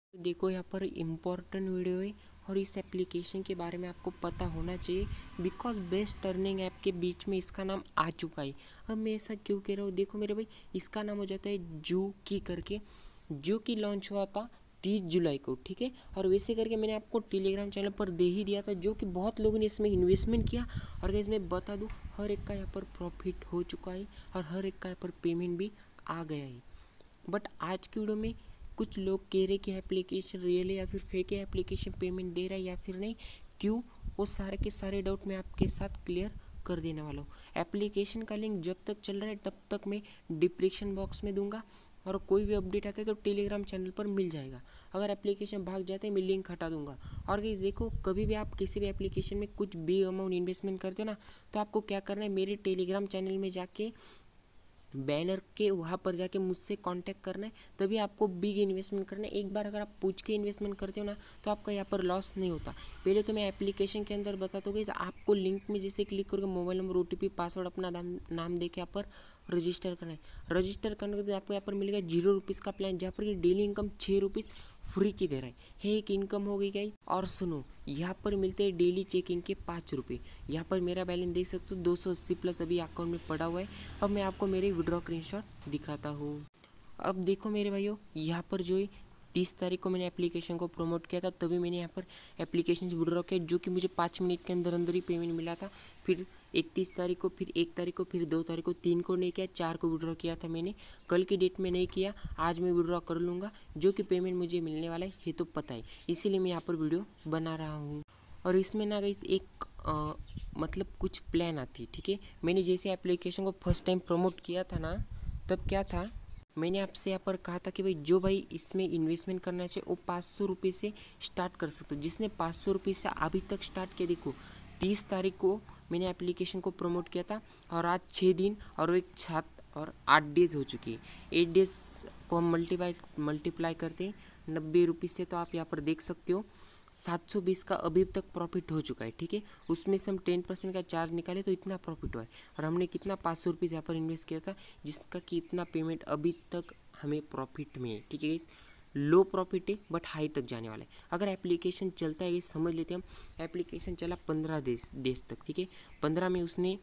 देखो यहाँ पर इम्पोर्टेंट वीडियो है और इस एप्लीकेशन के बारे में आपको पता होना चाहिए बिकॉज बेस्ट अर्निंग ऐप के बीच में इसका नाम आ चुका है। अब मैं ऐसा क्यों कह रहा हूँ, देखो मेरे भाई, इसका नाम हो जाता है जू की करके, जो कि लॉन्च हुआ था 30 जुलाई को, ठीक है। और वैसे करके मैंने आपको टेलीग्राम चैनल पर दे ही दिया था, जो कि बहुत लोगों ने इसमें इन्वेस्टमेंट किया। और गाइस मैं बता दूँ, हर एक का यहाँ पर प्रॉफिट हो चुका है और हर एक का यहाँ पर पेमेंट भी आ गया है। बट आज की वीडियो में कुछ लोग कह रहे कि एप्लीकेशन रियल है या फिर फेक है, एप्लीकेशन पेमेंट दे रहा है या फिर नहीं, क्यों, वो सारे के सारे डाउट मैं आपके साथ क्लियर कर देने वाला हूँ। एप्लीकेशन का लिंक जब तक चल रहा है तब तक मैं डिस्क्रिप्शन बॉक्स में दूंगा, और कोई भी अपडेट आता है तो टेलीग्राम चैनल पर मिल जाएगा। अगर एप्लीकेशन भाग जाते हैं मैं लिंक हटा दूंगा। और गाइस देखो, कभी भी आप किसी भी एप्लीकेशन में कुछ बिग अमाउंट इन्वेस्टमेंट करते हो ना, तो आपको क्या करना है, मेरे टेलीग्राम चैनल में जाके बैनर के वहाँ पर जाके मुझसे कांटेक्ट करना है, तभी आपको बिग इन्वेस्टमेंट करना है। एक बार अगर आप पूछ के इन्वेस्टमेंट करते हो ना, तो आपका यहाँ पर लॉस नहीं होता। पहले तो मैं एप्लीकेशन के अंदर बताता हूँ, आपको लिंक में जैसे क्लिक करके मोबाइल नंबर, OTP, पासवर्ड, अपना नाम दे के यहाँ पर रजिस्टर करना है। रजिस्टर करने के बाद आपको यहाँ पर मिलेगा 0 रुपीज़ का प्लान, जहाँ पर ये डेली इनकम 6 रुपीज़ फ्री की दे रहा है। एक इनकम हो गई गाइस। और सुनो, यहाँ पर मिलते हैं डेली चेकिंग के 5 रुपये। यहाँ पर मेरा बैलेंस देख सकते हो 280 प्लस अभी अकाउंट में पड़ा हुआ है। अब मैं आपको मेरे विड्रॉ स्क्रीनशॉट दिखाता हूँ। अब देखो मेरे भाइयों, यहाँ पर जो है 30 तारीख को मैंने एप्लीकेशन को प्रमोट किया था, तभी मैंने यहाँ पर एप्लीकेशन से विड्रॉ किया, जो कि मुझे 5 मिनट के अंदर अंदर ही पेमेंट मिला था। फिर 31 तारीख को, फिर 1 तारीख को, फिर 2 तारीख को, 3 को नहीं किया, 4 को विड्रॉ किया था मैंने। कल की डेट में नहीं किया, आज मैं विड्रॉ कर लूँगा, जो कि पेमेंट मुझे मिलने वाला है ये तो पता है, इसीलिए मैं यहाँ पर वीडियो बना रहा हूँ। और इसमें ना गाइस एक मतलब कुछ प्लान आती है, ठीक है। मैंने जैसे एप्लीकेशन को फर्स्ट टाइम प्रमोट किया था ना, तब क्या था, मैंने आपसे यहाँ पर कहा था कि भाई जो भाई इसमें इन्वेस्टमेंट करना चाहिए वो 500 रुपये से स्टार्ट कर सकते हो। जिसने 500 रुपये से अभी तक स्टार्ट किया, देखो 30 तारीख को मैंने एप्लीकेशन को प्रमोट किया था, और आज 6 दिन और एक 7 और 8 डेज़ हो चुकी है। 8 डेज़ को हम मल्टीप्लाई करते हैं 90 रुपये से, तो आप यहाँ पर देख सकते हो 720 का अभी तक प्रॉफिट हो चुका है, ठीक है। उसमें से हम 10% का चार्ज निकाले तो इतना प्रॉफिट हुआ है। और हमने कितना 500 रुपीज़ यहाँ पर इन्वेस्ट किया था, जिसका कि इतना पेमेंट अभी तक हमें प्रॉफिट में है, ठीक है। इस लो प्रॉफिट है बट हाई तक जाने वाला है। अगर एप्लीकेशन चलता है, ये समझ लेते हैं हम, एप्लीकेशन चला 15 डेज तक, ठीक है। 15 में उसने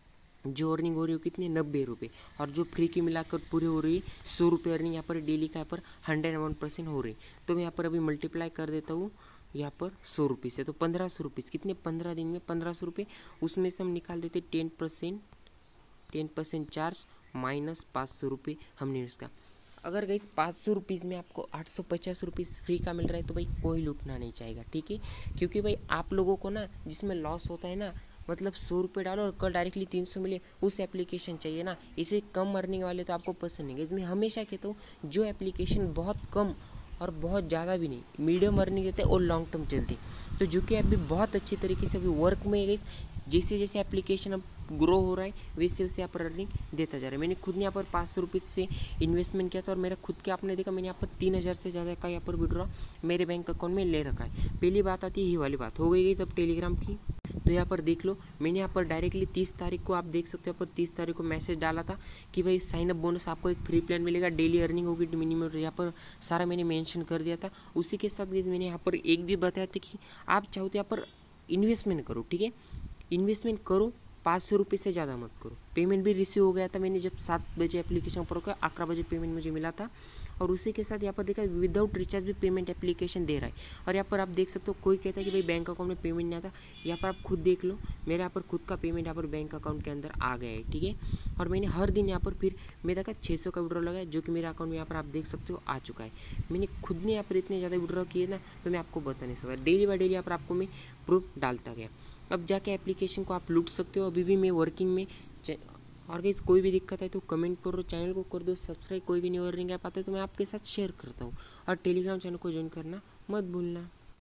जो अर्निंग हो रही है कितनी, 90 रुपये, और जो फ्री की मिलाकर पूरी हो रही है 100 रुपये अर्निंग यहाँ पर डेली का यहाँ पर 101% हो रही। तो मैं यहाँ पर अभी मल्टीप्लाई कर देता हूँ यहाँ पर 100 रुपये से, तो 1500 रुपीज़ कितने, 15 दिन में 1500 रुपये। उसमें से हम निकाल देते 10% चार्ज माइनस 500 रुपये हमने उसका। अगर गई 500 रुपीज़ में आपको 850 रुपीज़ फ्री का मिल रहा है, तो भाई कोई लूटना नहीं चाहेगा, ठीक है। क्योंकि भाई आप लोगों को ना जिसमें लॉस होता है ना, मतलब 100 रुपये डालो और कल डायरेक्टली 300 मिले, उस एप्लीकेशन चाहिए ना। इसे कम अर्निंग वाले तो आपको पसंद नहीं है। इसमें हमेशा कहता हूँ, जो एप्लीकेशन बहुत कम और बहुत ज़्यादा भी नहीं, मीडियम अर्निंग देते हैं और लॉन्ग टर्म चलती, तो जो कि अभी बहुत अच्छे तरीके से अभी वर्क में गई। जैसे जैसे एप्लीकेशन अब ग्रो हो रहा है, वैसे वैसे यहाँ पर अर्निंग देता जा रहा है। मैंने खुद ने यहाँ पर 500 रुपीज़ से इन्वेस्टमेंट किया था, और मेरा खुद के आपने देखा, मैंने यहाँ पर 3000 से ज़्यादा का यहाँ पर विड्रॉ मेरे बैंक अकाउंट में ले रखा है। पहली बात आती है ये वाली बात हो गई सब टेलीग्राम की। तो यहाँ पर देख लो, मैंने यहाँ पर डायरेक्टली 30 तारीख को, आप देख सकते हो यहाँ पर 30 तारीख को मैसेज डाला था कि भाई साइन अप बोनस आपको एक फ्री प्लान मिलेगा, डेली अर्निंग होगी मिनिमम, यहाँ पर सारा मैंने मेंशन कर दिया था। उसी के साथ मैंने यहाँ पर एक भी बताया था कि आप चाहो तो यहाँ पर इन्वेस्टमेंट करो, ठीक है। इन्वेस्टमेंट करो, 500 रुपये से ज़्यादा मत करो। पेमेंट भी रिसीव हो गया था, मैंने जब 7 बजे एप्लीकेशन पर किया, 11 बजे पेमेंट मुझे मिला था। और उसी के साथ यहाँ पर देखा विदाउट रिचार्ज भी पेमेंट एप्लीकेशन दे रहा है। और यहाँ पर आप देख सकते हो, कोई कहता है कि भाई बैंक अकाउंट में पेमेंट नहीं आता, यहाँ पर आप खुद देख लो, मेरे यहाँ पर खुद का पेमेंट यहाँ पर बैंक अकाउंट के अंदर आ गया है, ठीक है। और मैंने हर दिन यहाँ पर फिर मेरा का 600 का विड्रॉ लगाया, जो कि मेरे अकाउंट में यहाँ पर आप देख सकते हो आ चुका है। मैंने खुद ने यहाँ पर इतने ज़्यादा विड्रॉ किए ना, तो मैं आपको बता नहीं सकता। डेली बाई डेली यहाँ पर आपको मैं प्रूफ डालता गया। अब जाके एप्लीकेशन को आप लूट सकते हो। अभी भी मैं वर्किंग में। और गाइस कोई भी दिक्कत है तो कमेंट करो, चैनल को कर दो सब्सक्राइब। कोई भी न्यू अर्निंग ऐप आता है तो मैं आपके साथ शेयर करता हूँ। और टेलीग्राम चैनल को ज्वाइन करना मत भूलना।